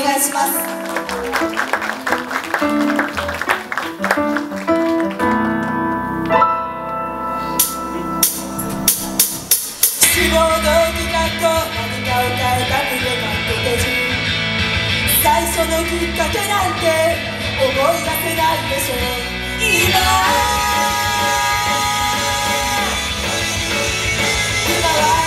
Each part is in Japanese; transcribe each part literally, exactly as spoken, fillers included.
願いします。志望動機学校、何かを変えたくてなんと手順、最初のきっかけなんて思い出せないでしょう。今今は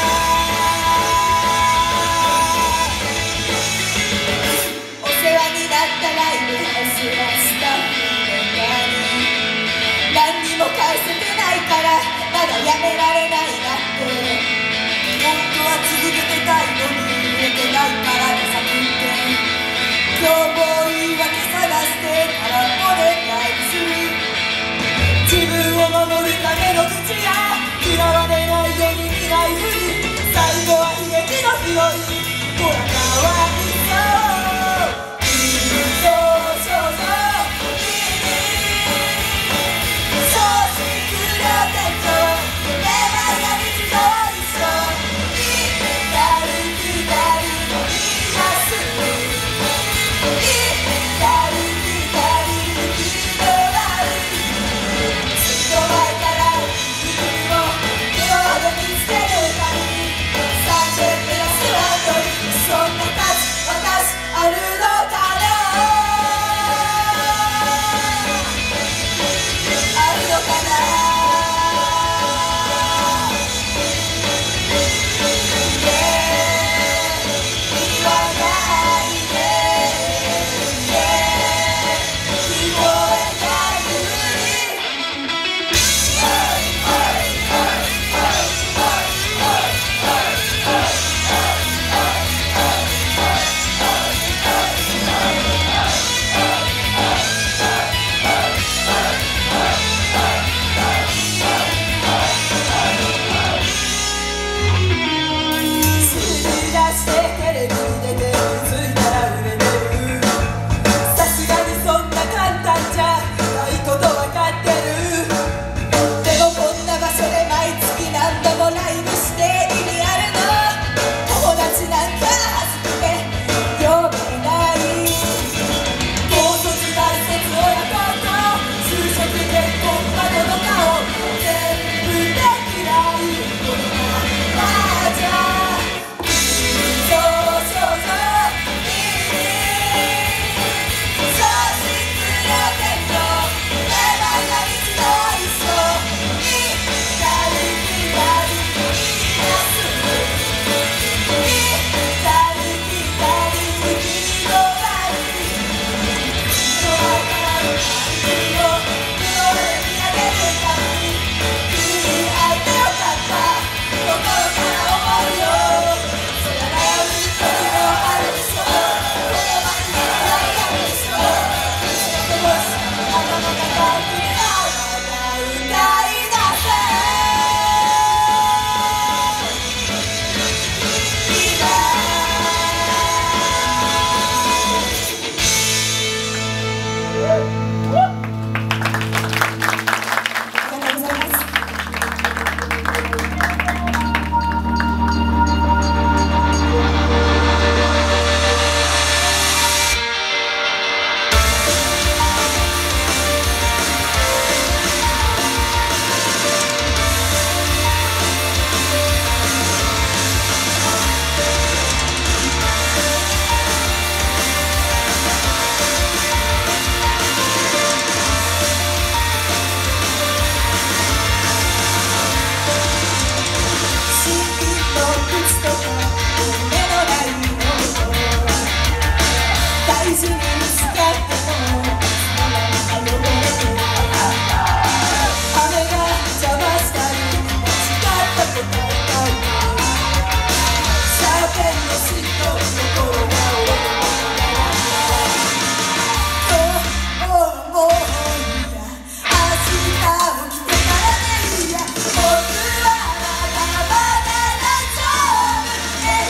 お世話になったライブハウスはスタッフメンバーに何にも返せてないからまだやめられないなって、本当は続けてたいのに売れてないから手先って今日も言い訳探して空っぽでライブする。自分を守るための口や嫌われないように見ないふり、最後は悲劇のヒロイン、ほらかわいそういいそう少女正直不良店長めまいが日常一緒になる気がると言います 「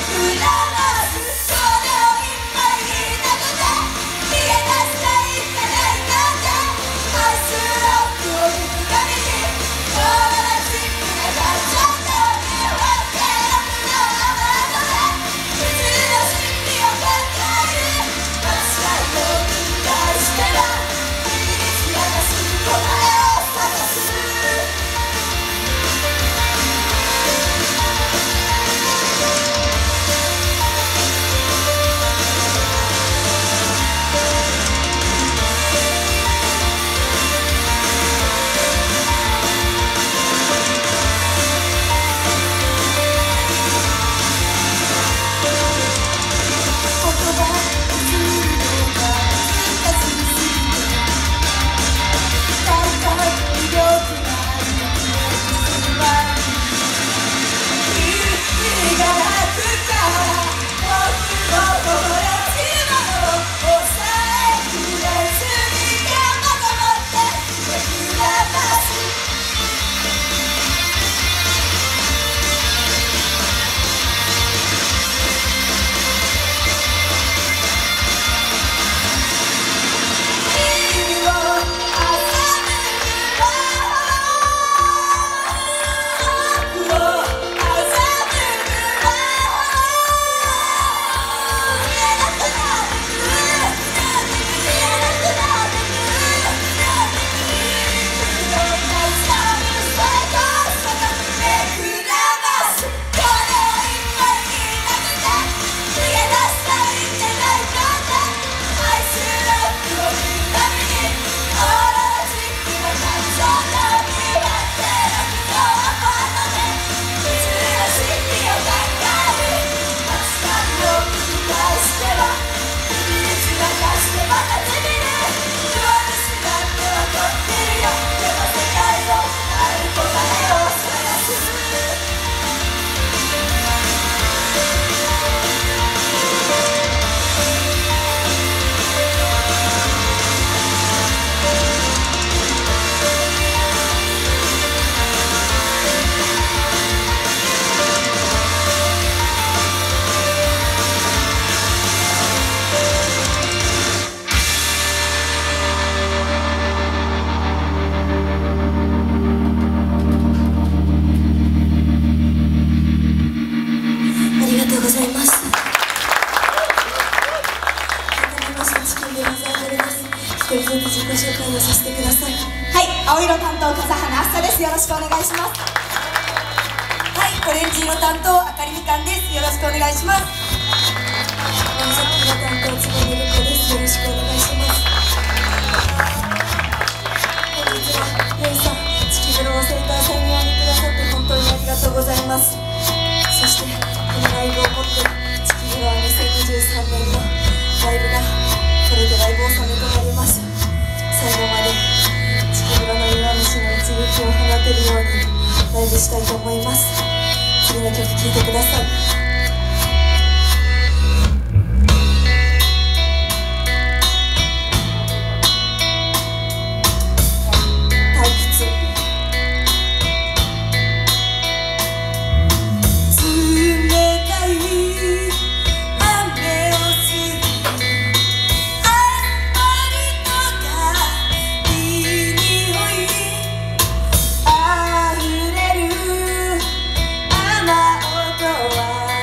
虹色担当あかりみかんです。よろしくお願いします。紫色担当つばめるこです。よろしくお願いします。本日はゆいさん地球ブローセンターさんにお会いくださって本当にありがとうございます。そしてこのライブをもって地球ブローにせんにじゅうさんねんのライブがこれでライブ納めとなります。最後まで地球ブロの弱虫の一撃を放てるようにライブしたいと思います。次の曲聴いてください。あふれる雨音は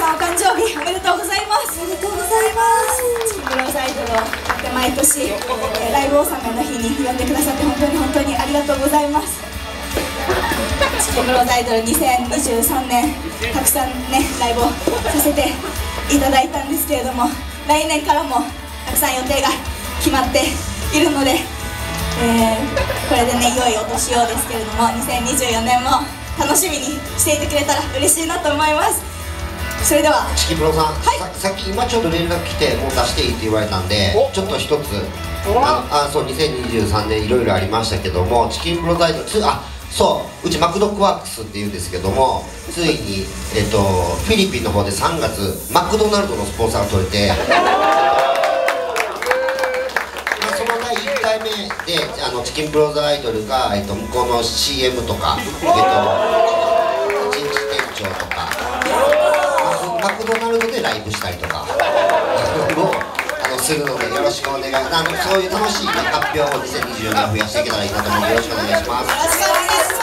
さんお誕生日おめでとうございます。おめでとうございます。チキンブローズアイドルを毎年、えー、ライブ納めの日に呼んでくださって本当に本当にありがとうございます。チキンブローズアイドルにせんにじゅうさんねんたくさんねライブをさせていただいたんですけれども、来年からもたくさん予定が決まっているので、えー、これでね良いお年をですけれども、にせんにじゅうよねんも楽しみにしていてくれたら嬉しいなと思います。それではチキンブロさん、 はい、 さ, さっき今ちょっと連絡来てもう出していいって言われたんで、ちょっと一つああそうにせんにじゅうさんねんいろいろありましたけども、チキンブロザイドつあそううちマクドクワークスっていうんですけども、ついに、えっと、フィリピンの方でさんがつマクドナルドのスポンサーが取れてそのだいいっかいめであのチキンブローズアイドルが、えっと、向こうの シーエム とか、えっと、一日店長とかマクドナルドでライブしたりとかいろいろあのするのでよろしくお願い、あのそういう楽しい発表をにせんにじゅうよねん増やしていけたらいいなと思うのでよろしくお願いします。 よろしくお願いします。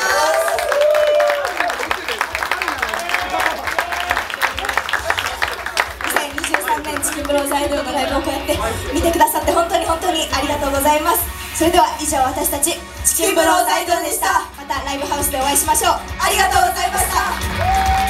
にせんにじゅうさんねんチキンブローズアイドルのライブをこうやって見てくださって本当に本当にありがとうございます。それでは以上私たちチキンブローズアイドルでした。またライブハウスでお会いしましょう。ありがとうございました。